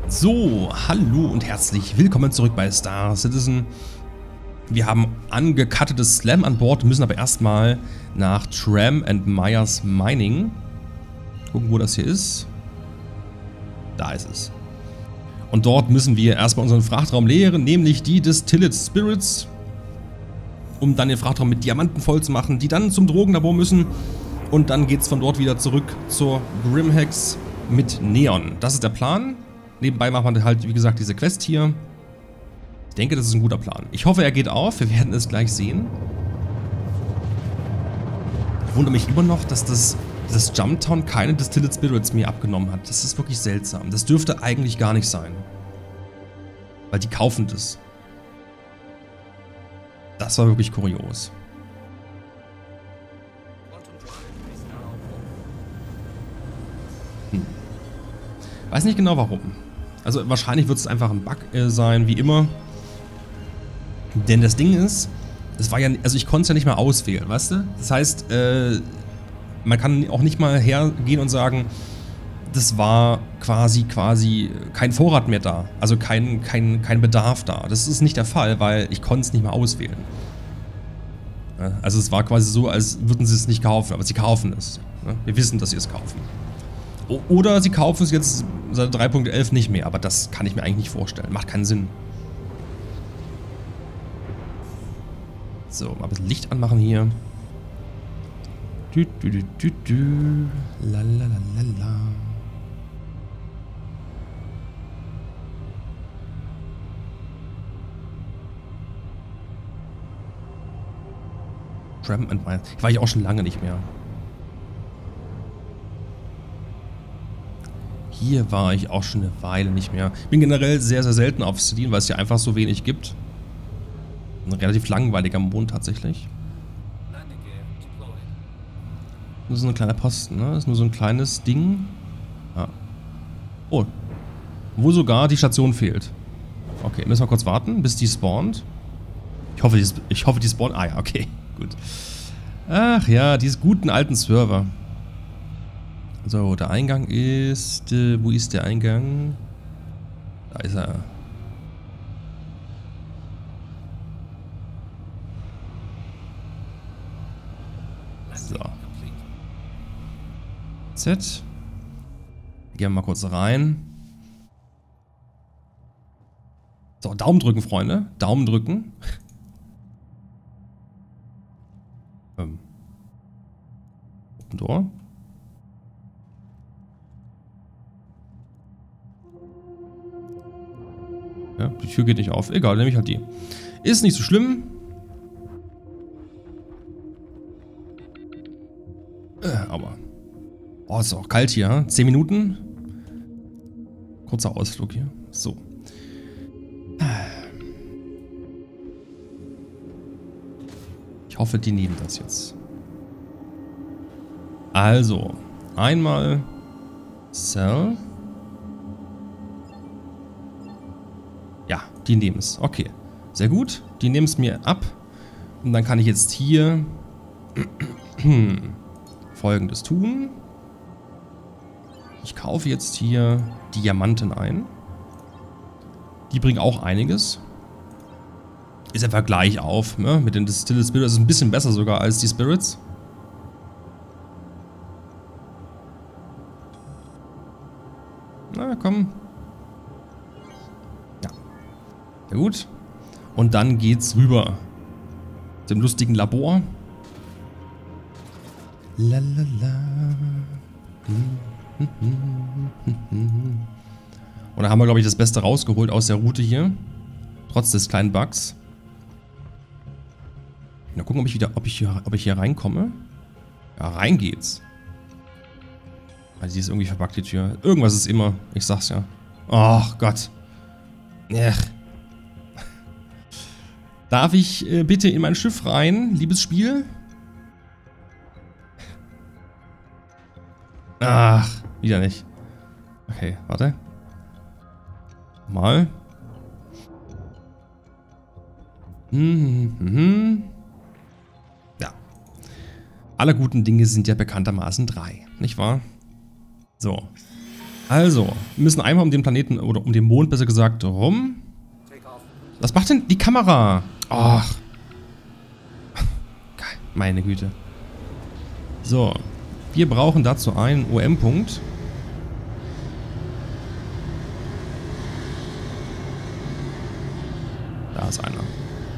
So, hallo und herzlich willkommen zurück bei Star Citizen. Wir haben angecuttetes Slam an Bord, müssen aber erstmal nach Tram and Myers Mining. Gucken, wo das hier ist. Da ist es. Und dort müssen wir erstmal unseren Frachtraum leeren, nämlich die Distilled Spirits, um dann den Frachtraum mit Diamanten voll zu machen, die dann zum Drogenlabor müssen. Und dann geht es von dort wieder zurück zur Grimhex mit Neon. Das ist der Plan. Nebenbei machen wir halt, wie gesagt, diese Quest hier. Ich denke, das ist ein guter Plan. Ich hoffe, er geht auf. Wir werden es gleich sehen. Ich wundere mich immer noch, dass das Jumptown keine Distilled Spirits mehr abgenommen hat. Das ist wirklich seltsam. Das dürfte eigentlich gar nicht sein. Weil die kaufen das. Das war wirklich kurios. Weiß nicht genau warum. Also wahrscheinlich wird es einfach ein Bug sein, wie immer. Denn das Ding ist, es war ja, also ich konnte es ja nicht mal auswählen, weißt du? Das heißt, man kann auch nicht mal hergehen und sagen, das war quasi kein Vorrat mehr da. Also kein Bedarf da. Das ist nicht der Fall, weil ich konnte es nicht mal auswählen. Also es war quasi so, als würden sie es nicht kaufen, aber sie kaufen es. Wir wissen, dass sie es kaufen. Oder sie kaufen es jetzt seit 3.11 nicht mehr, aber das kann ich mir eigentlich nicht vorstellen. Macht keinen Sinn. So, mal ein bisschen Licht anmachen hier. Lalalala. Tram and Myers. War ich auch schon lange nicht mehr. Hier war ich auch schon eine Weile nicht mehr. Bin generell sehr, sehr selten auf Celine, weil es hier einfach so wenig gibt. Ein relativ langweiliger Mond tatsächlich. Das ist ein kleiner Posten, ne? Das ist nur so ein kleines Ding. Ah. Oh. Wo sogar die Station fehlt. Okay, müssen wir kurz warten, bis die spawnt. Ich hoffe, die spawnt. Ah ja, okay, gut. Ach ja, diese guten alten Server. So, der Eingang ist... wo ist der Eingang? Da ist er. So. Z. Gehen wir mal kurz rein. So, Daumen drücken, Freunde. Daumen drücken. Open Door. Ja, die Tür geht nicht auf. Egal, nehme ich halt die. Ist nicht so schlimm. Aber... Oh, ist auch kalt hier. 10 Minuten. Kurzer Ausflug hier. So. Ich hoffe, die nehmen das jetzt. Also. Einmal... Sell. Ja, die nehmen es. Okay. Sehr gut. Die nehmen es mir ab. Und dann kann ich jetzt hier Folgendes tun. Ich kaufe jetzt hier Diamanten ein. Die bringen auch einiges. Ist einfach gleich auf, ne? Mit den Distilled Spirits. Ist ein bisschen besser sogar als die Spirits. Na, komm. Ja gut. Und dann geht's rüber. Zum lustigen Labor. Lalala. Und da haben wir, glaube ich, das Beste rausgeholt aus der Route hier. Trotz des kleinen Bugs. Na, gucken, ob ich hier reinkomme. Ja, rein geht's. Also die ist irgendwie verbuggt, die Tür. Irgendwas ist immer. Ich sag's ja. Ach Gott. Ech. Darf ich bitte in mein Schiff rein, liebes Spiel? Ach, wieder nicht. Okay, warte. Mal. Ja. Alle guten Dinge sind ja bekanntermaßen 3, nicht wahr? So. Also, wir müssen einmal um den Planeten, oder um den Mond besser gesagt, rum. Was macht denn die Kamera? Ach. Geil, meine Güte. So, wir brauchen dazu einen OM-Punkt. Da ist einer.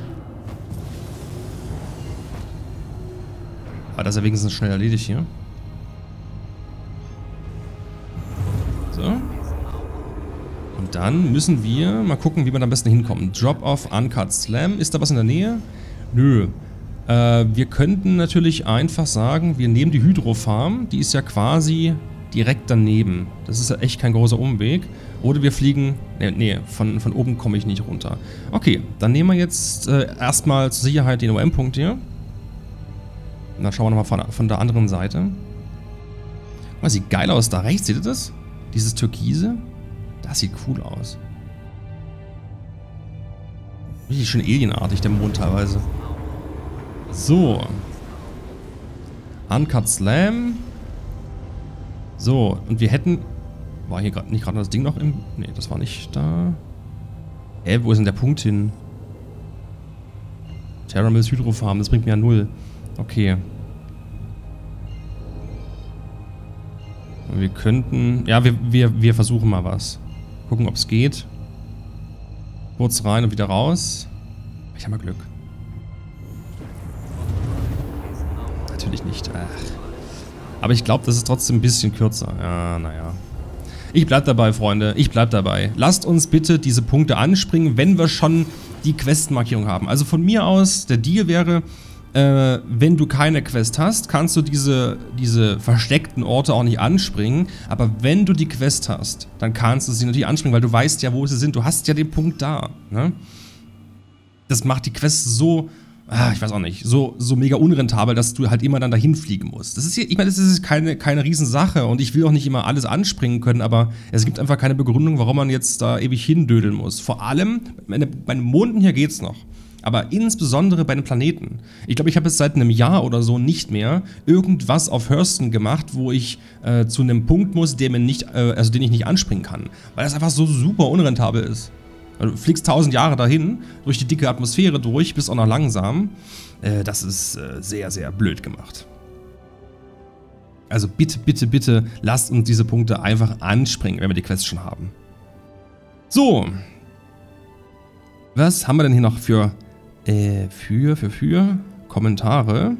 Aber das ist ja wenigstens schnell erledigt hier. So. Und dann müssen wir mal gucken, wie wir da am besten hinkommen. Drop-off, Uncut Slam. Ist da was in der Nähe? Nö. Wir könnten natürlich einfach sagen, wir nehmen die Hydro-Farm. Die ist ja quasi direkt daneben. Das ist ja echt kein großer Umweg. Oder wir fliegen... Nee, von oben komme ich nicht runter. Okay, dann nehmen wir jetzt erstmal zur Sicherheit den OM-Punkt hier. Und dann schauen wir nochmal von der anderen Seite. Oh, sieht geil aus da rechts, seht ihr das? Dieses Türkise. Das sieht cool aus. Richtig schön alienartig, der Mond teilweise. So. Uncut Slam. So, und wir hätten... War hier nicht gerade das Ding noch im... Ne, das war nicht da. Wo ist denn der Punkt hin? Terra Mills Hydrofarm, das bringt mir ja 0. Okay. Wir könnten... Ja, wir versuchen mal was. Gucken, ob es geht. Kurz rein und wieder raus. Ich habe mal Glück. Natürlich nicht. Ach. Aber ich glaube, das ist trotzdem ein bisschen kürzer. Ja, naja. Ich bleib dabei, Freunde. Ich bleib dabei. Lasst uns bitte diese Punkte anspringen, wenn wir schon die Questmarkierung haben. Also von mir aus, der Deal wäre, wenn du keine Quest hast, kannst du diese versteckten Orte auch nicht anspringen. Aber wenn du die Quest hast, dann kannst du sie natürlich anspringen, weil du weißt ja, wo sie sind. Du hast ja den Punkt da. Ne? Das macht die Quest so... ich weiß auch nicht, so mega unrentabel, dass du halt immer dann dahin fliegen musst. Das ist hier, ich meine, das ist keine Riesensache und ich will auch nicht immer alles anspringen können, aber es gibt einfach keine Begründung, warum man jetzt da ewig hindödeln muss. Vor allem, bei den Monden hier geht's noch. Aber insbesondere bei den Planeten. Ich glaube, ich habe jetzt seit einem Jahr oder so nicht mehr irgendwas auf Hurston gemacht, wo ich zu einem Punkt muss, den ich nicht anspringen kann. Weil das einfach so super unrentabel ist. Du fliegst 1000 Jahre dahin, durch die dicke Atmosphäre durch, bist auch noch langsam. Das ist sehr, sehr blöd gemacht. Also bitte, bitte, bitte, lasst uns diese Punkte einfach anspringen, wenn wir die Quest schon haben. So. Was haben wir denn hier noch für Kommentare?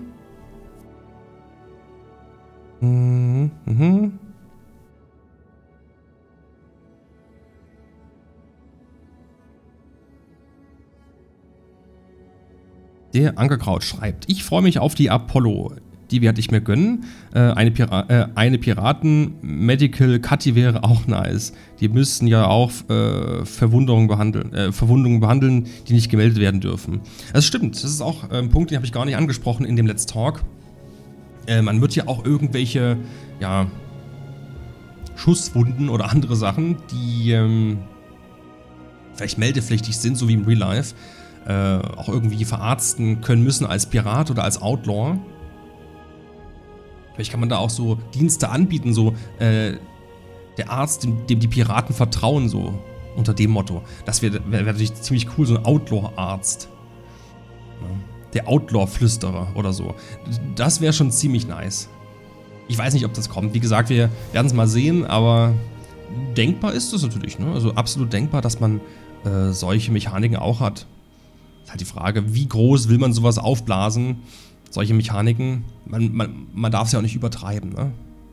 Der Ankerkraut schreibt: Ich freue mich auf die Apollo. Die werde ich mir gönnen. Eine Piraten-Medical-Cutty wäre auch nice. Die müssten ja auch Verwundungen behandeln, die nicht gemeldet werden dürfen. Das stimmt. Das ist auch ein Punkt, den habe ich gar nicht angesprochen in dem Let's Talk. Man wird ja auch irgendwelche, ja, Schusswunden oder andere Sachen, die vielleicht meldepflichtig sind, so wie im Real Life, auch irgendwie verarzten können müssen als Pirat oder als Outlaw. Vielleicht kann man da auch so Dienste anbieten, so der Arzt, dem die Piraten vertrauen, so unter dem Motto. Das wäre natürlich ziemlich cool, so ein Outlaw-Arzt. Ja. Der Outlaw-Flüsterer oder so. Das wäre schon ziemlich nice. Ich weiß nicht, ob das kommt. Wie gesagt, wir werden es mal sehen, aber denkbar ist es natürlich, ne? Also absolut denkbar, dass man solche Mechaniken auch hat. Ist halt die Frage, wie groß will man sowas aufblasen? Solche Mechaniken, man darf es ja auch nicht übertreiben, ne?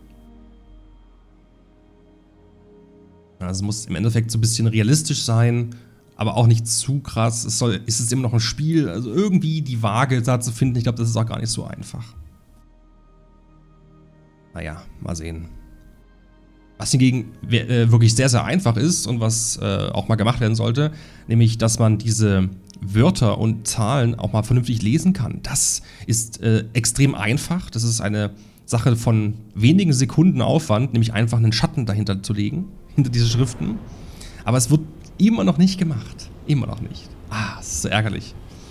Also es muss im Endeffekt so ein bisschen realistisch sein, aber auch nicht zu krass. Ist es immer noch ein Spiel, also irgendwie die Waage da zu finden, ich glaube, das ist auch gar nicht so einfach. Naja, mal sehen. Was hingegen wirklich sehr, sehr einfach ist und was auch mal gemacht werden sollte, nämlich, dass man diese Wörter und Zahlen auch mal vernünftig lesen kann. Das ist extrem einfach. Das ist eine Sache von wenigen Sekunden Aufwand, nämlich einfach einen Schatten dahinter zu legen, hinter diese Schriften. Aber es wird immer noch nicht gemacht. Immer noch nicht. Das ist so ärgerlich.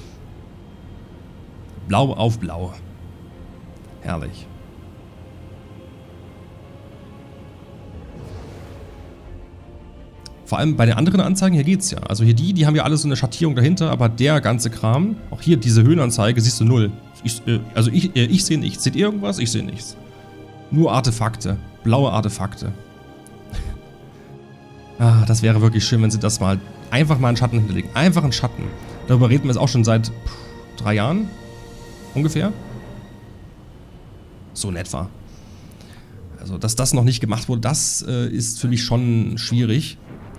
Blau auf blau. Herrlich. Vor allem bei den anderen Anzeigen, hier geht's ja. Also hier die haben ja alles so eine Schattierung dahinter, aber der ganze Kram, auch hier diese Höhenanzeige, siehst du null. Ich sehe nichts. Seht ihr irgendwas? Ich sehe nichts. Nur Artefakte. Blaue Artefakte. Ah, das wäre wirklich schön, wenn sie das mal einfach mal einen Schatten hinterlegen. Einfach einen Schatten. Darüber reden wir jetzt auch schon seit 3 Jahren. Ungefähr. So in etwa. Also, dass das noch nicht gemacht wurde, das ist für mich schon schwierig.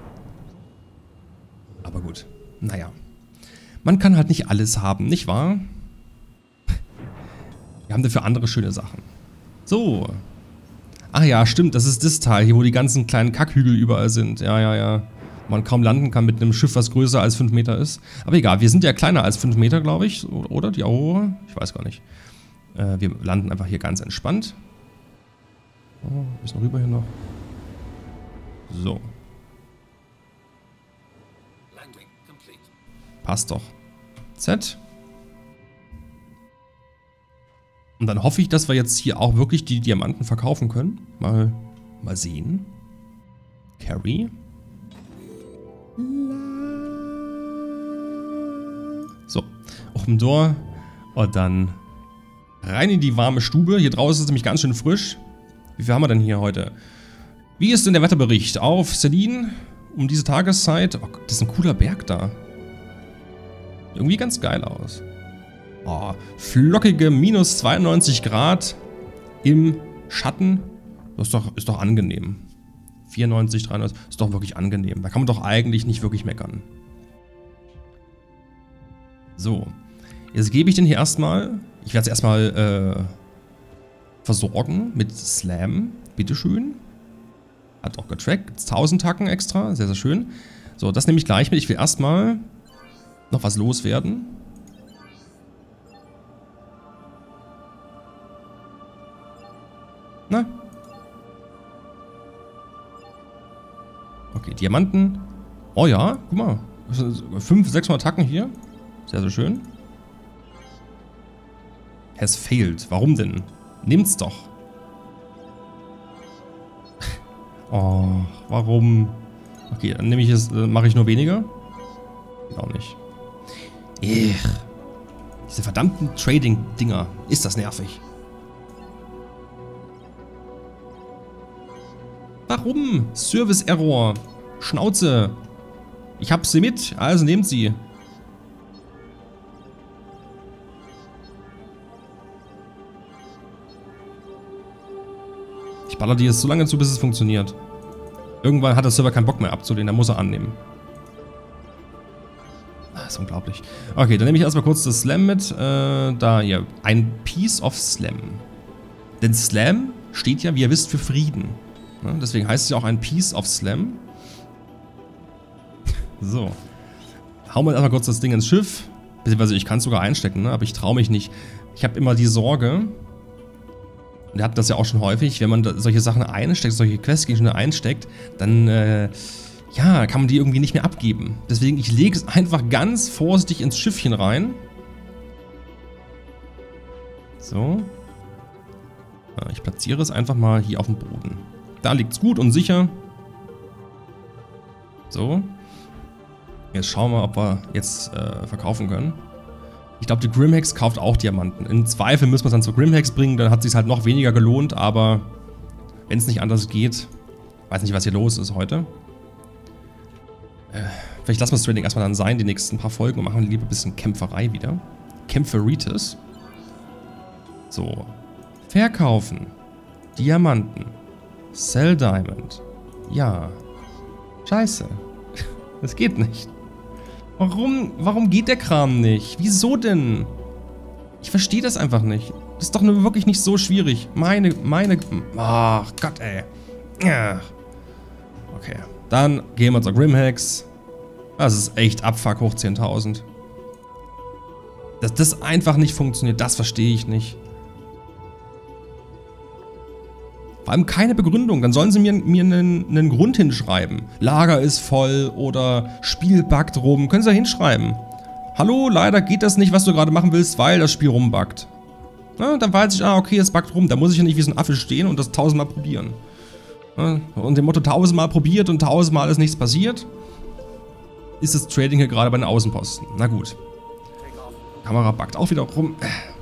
Aber gut. Naja. Man kann halt nicht alles haben, nicht wahr? Wir haben dafür andere schöne Sachen. So. Ach ja, stimmt, das ist das Teil hier, wo die ganzen kleinen Kackhügel überall sind. Ja. Man kaum landen kann mit einem Schiff, was größer als 5 Meter ist. Aber egal, wir sind ja kleiner als 5 Meter, glaube ich. Oder? Die Aurora? Ich weiß gar nicht. Wir landen einfach hier ganz entspannt. Oh, ein bisschen rüber hier noch. So. Passt doch. Z. Und dann hoffe ich, dass wir jetzt hier auch wirklich die Diamanten verkaufen können. Mal sehen. Carry. So. Open Door. Und dann rein in die warme Stube. Hier draußen ist es nämlich ganz schön frisch. Wie viel haben wir denn hier heute? Wie ist denn der Wetterbericht auf Celine um diese Tageszeit? Oh, das ist ein cooler Berg da. Irgendwie ganz geil aus. Oh, flockige minus 92 Grad im Schatten. Das ist doch angenehm. 94, 93, ist doch wirklich angenehm. Da kann man doch eigentlich nicht wirklich meckern. So, jetzt gebe ich den hier erstmal. Ich werde es erstmal versorgen mit Slam. Bitteschön. Hat auch getrackt. 1000 Tacken extra. Sehr, sehr schön. So, das nehme ich gleich mit. Ich will erstmal noch was loswerden. Na? Okay, Diamanten. Oh ja, guck mal. 500, 600 Tacken hier. Sehr, sehr schön. Has failed. Warum denn? Nimmt's doch. Oh, warum? Okay, dann nehme ich es, mache ich nur weniger. Auch nicht. Diese verdammten Trading-Dinger. Ist das nervig. Warum? Service Error. Schnauze. Ich hab sie mit, also nehmt sie. Ich baller die jetzt so lange zu, bis es funktioniert. Irgendwann hat der Server keinen Bock mehr abzulehnen, dann muss er annehmen. Das ist unglaublich. Okay, dann nehme ich erstmal kurz das Slam mit. Da hier. Ein Piece of Slam. Denn Slam steht ja, wie ihr wisst, für Frieden. Ja, deswegen heißt es ja auch ein Piece of Slam. So. Hauen wir erstmal kurz das Ding ins Schiff. Beziehungsweise ich kann es sogar einstecken, ne? Aber ich traue mich nicht. Ich habe immer die Sorge, und wir hatten das ja auch schon häufig, wenn man solche Sachen einsteckt, solche Questgegenstände einsteckt, dann ja, kann man die irgendwie nicht mehr abgeben. Deswegen, ich lege es einfach ganz vorsichtig ins Schiffchen rein. So. Ich platziere es einfach mal hier auf dem Boden. Da liegt es gut und sicher. So. Jetzt schauen wir, ob wir jetzt verkaufen können. Ich glaube, die Grimhex kauft auch Diamanten. Im Zweifel müssen wir es dann zur Grimhex bringen, dann hat es sich halt noch weniger gelohnt, aber wenn es nicht anders geht, weiß nicht, was hier los ist heute. Vielleicht lassen wir das Trading erstmal dann sein, die nächsten paar Folgen, und machen lieber ein bisschen Kämpferei wieder. Kämpferitis. So. Verkaufen. Diamanten. Sell Diamond. Ja. Scheiße. Das geht nicht. Warum geht der Kram nicht? Wieso denn? Ich verstehe das einfach nicht. Das ist doch nur wirklich nicht so schwierig. Ach Gott, ey. Okay. Dann gehen wir zur Grimhex. Das ist echt Abfuck hoch 10.000. Dass das einfach nicht funktioniert, das verstehe ich nicht. Vor allem keine Begründung. Dann sollen sie mir einen Grund hinschreiben. Lager ist voll oder Spiel buggt rum. Können sie da hinschreiben. Hallo, leider geht das nicht, was du gerade machen willst, weil das Spiel rumbuggt. Na, dann weiß ich, okay, es buggt rum. Da muss ich ja nicht wie so ein Affe stehen und das 1000-mal probieren. Und dem Motto 1000-mal probiert und 1000-mal ist nichts passiert, ist das Trading hier gerade bei den Außenposten. Na gut. Kamera backt auch wieder rum.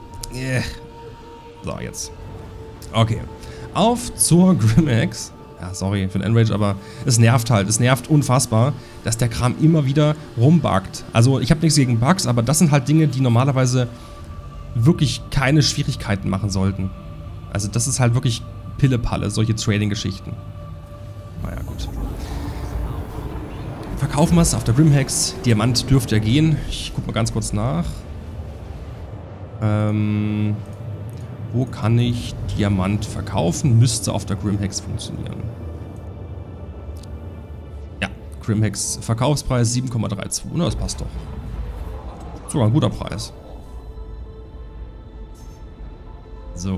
So, jetzt. Okay. Auf zur Grimhex. Ja, sorry für den Enrage, aber es nervt halt. Es nervt unfassbar, dass der Kram immer wieder rumbuggt. Also, ich habe nichts gegen Bugs, aber das sind halt Dinge, die normalerweise wirklich keine Schwierigkeiten machen sollten. Also, das ist halt wirklich Pillepalle, solche Trading-Geschichten. Naja, gut. Verkaufen wir es auf der Grimhex. Diamant dürfte ja gehen. Ich guck mal ganz kurz nach. Wo kann ich Diamant verkaufen? Müsste auf der Grimhex funktionieren. Ja, Grimhex Verkaufspreis 7,32. Na, das passt doch. Sogar ein guter Preis. So.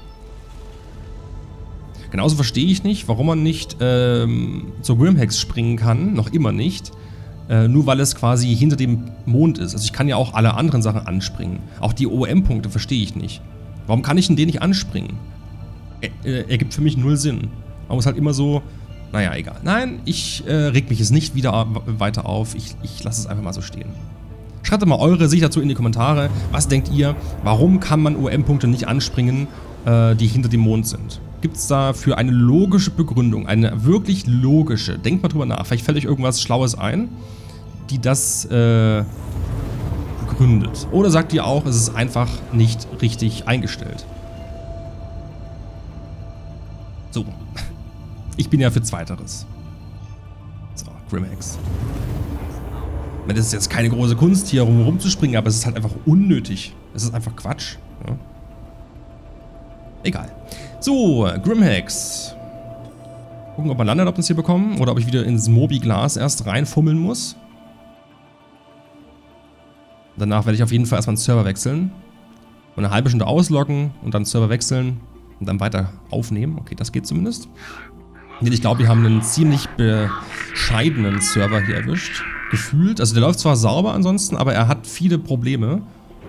Genauso verstehe ich nicht, warum man nicht zur Grimhex springen kann. Noch immer nicht. Nur weil es quasi hinter dem Mond ist. Also ich kann ja auch alle anderen Sachen anspringen. Auch die OM-Punkte verstehe ich nicht. Warum kann ich denn den nicht anspringen? Ergibt für mich null Sinn. Man muss halt immer so... Naja, egal. Nein, ich reg mich jetzt nicht wieder weiter auf. Ich lasse es einfach mal so stehen. Schreibt mal eure Sicht dazu in die Kommentare. Was denkt ihr? Warum kann man OM-Punkte nicht anspringen, die hinter dem Mond sind? Gibt es dafür eine logische Begründung? Eine wirklich logische? Denkt mal drüber nach. Vielleicht fällt euch irgendwas Schlaues ein, die das begründet. Oder sagt ihr auch, es ist einfach nicht richtig eingestellt? So. Ich bin ja für Zweiteres. So, Grimhex. Das ist jetzt keine große Kunst, hier rumzuspringen, aber es ist halt einfach unnötig. Es ist einfach Quatsch. Ja. Egal. So, Grimhex. Gucken, ob wir Landerlaubnis hier bekommen oder ob ich wieder ins Mobi-Glas erst reinfummeln muss. Danach werde ich auf jeden Fall erstmal einen Server wechseln. Und eine halbe Stunde ausloggen und dann Server wechseln und dann weiter aufnehmen. Okay, das geht zumindest. Ich glaube, wir haben einen ziemlich bescheidenen Server hier erwischt. Gefühlt. Also der läuft zwar sauber ansonsten, aber er hat viele Probleme.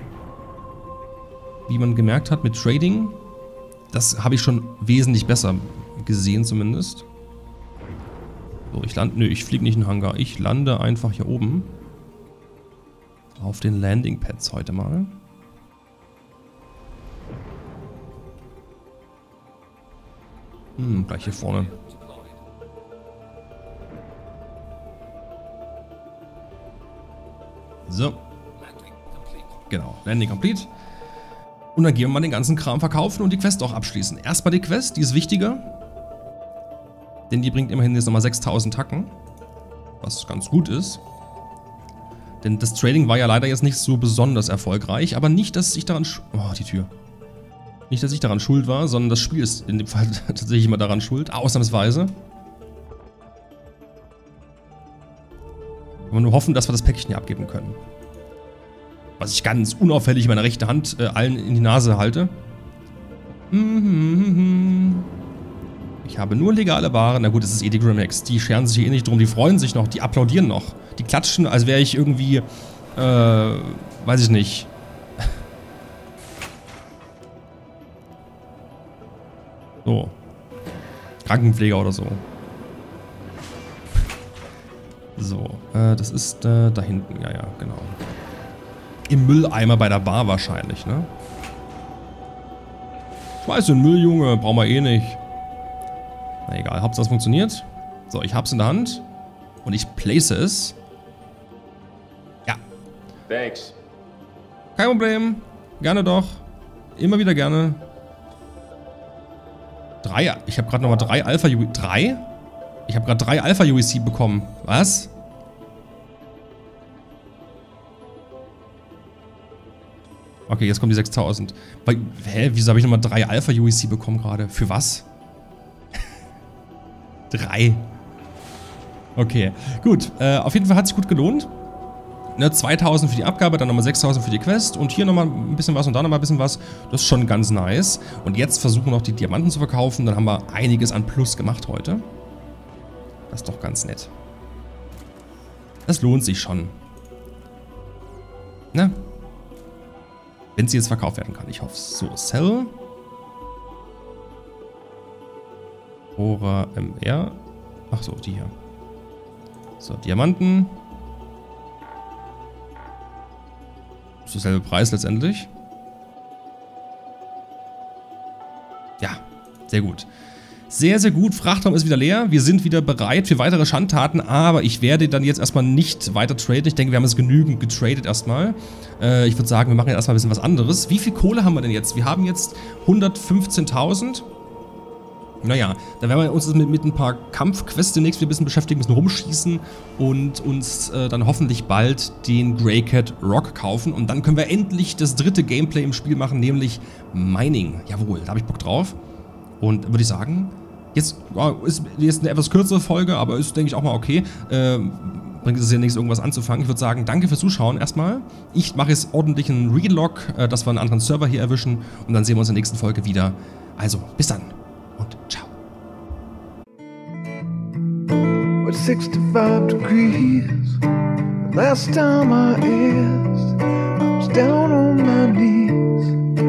Wie man gemerkt hat mit Trading. Das habe ich schon wesentlich besser gesehen zumindest. So, ich lande... Nö, ich fliege nicht in den Hangar. Ich lande einfach hier oben. Auf den Landing Pads heute mal. Gleich hier vorne. So. Genau, Landing complete. Und dann gehen wir mal den ganzen Kram verkaufen und die Quest auch abschließen. Erstmal die Quest, die ist wichtiger. Denn die bringt immerhin jetzt nochmal 6000 Tacken. Was ganz gut ist. Denn das Trading war ja leider jetzt nicht so besonders erfolgreich. Aber nicht, dass ich daran... Oh, die Tür. Nicht, dass ich daran schuld war, sondern das Spiel ist in dem Fall tatsächlich immer daran schuld. Ausnahmsweise. Wir nur hoffen, dass wir das Päckchen hier abgeben können. Was ich ganz unauffällig in meiner rechten Hand allen in die Nase halte. Ich habe nur legale Ware. Na gut, das ist eh die Grimhex. Die scheren sich eh nicht drum. Die freuen sich noch. Die applaudieren noch. Die klatschen, als wäre ich irgendwie... weiß ich nicht. So. Krankenpfleger oder so. So. Das ist da hinten. Ja, ja, genau. Im Mülleimer bei der Bar wahrscheinlich, ne? Schmeiß den Müll, Junge. Brauchen wir eh nicht. Na egal, Hauptsache es funktioniert. So, ich hab's in der Hand. Und ich place es. Ja. Thanks. Kein Problem. Gerne doch. Immer wieder gerne. 3. Ich habe gerade nochmal 3 Alpha UEC. 3? Ich habe gerade 3 Alpha UEC bekommen. Was? Okay, jetzt kommen die 6000. Hä? Wieso habe ich nochmal 3 Alpha UEC bekommen gerade? Für was? 3. Okay, gut. Auf jeden Fall hat es sich gut gelohnt. Ne, 2000 für die Abgabe, dann nochmal 6000 für die Quest und hier nochmal ein bisschen was und da nochmal ein bisschen was. Das ist schon ganz nice. Und jetzt versuchen wir noch die Diamanten zu verkaufen. Dann haben wir einiges an Plus gemacht heute. Das ist doch ganz nett. Das lohnt sich schon. Ne? Wenn sie jetzt verkauft werden kann. Ich hoffe es. So, Sell. Aurora MR. Ach so, die hier. So, Diamanten. Das ist derselbe Preis letztendlich. Ja, sehr gut. Sehr, sehr gut. Frachtraum ist wieder leer. Wir sind wieder bereit für weitere Schandtaten, aber ich werde dann jetzt erstmal nicht weiter traden. Ich denke, wir haben jetzt genügend getradet erstmal. Ich würde sagen, wir machen jetzt erstmal ein bisschen was anderes. Wie viel Kohle haben wir denn jetzt? Wir haben jetzt 115.000. Naja, da werden wir uns mit ein paar Kampfquests demnächst wieder ein bisschen beschäftigen, ein bisschen rumschießen und uns dann hoffentlich bald den Greycat Rock kaufen. Und dann können wir endlich das dritte Gameplay im Spiel machen, nämlich Mining. Jawohl, da habe ich Bock drauf. Und würde ich sagen, jetzt ist eine etwas kürzere Folge, aber ist, denke ich, auch mal okay. Bringt es ja nichts, irgendwas anzufangen. Ich würde sagen, danke fürs Zuschauen erstmal. Ich mache jetzt ordentlich einen Relog, dass wir einen anderen Server hier erwischen. Und dann sehen wir uns in der nächsten Folge wieder. Also, bis dann und ciao. With 65 degrees, last time I asked, I was down on my knees.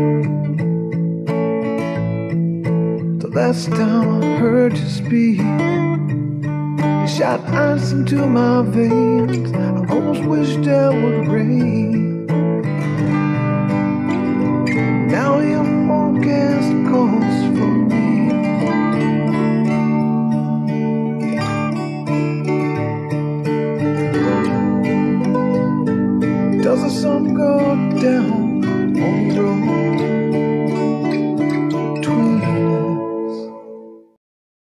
The last time I heard you speak, you shot ice into my veins. I almost wished I would rain. Now your forecast calls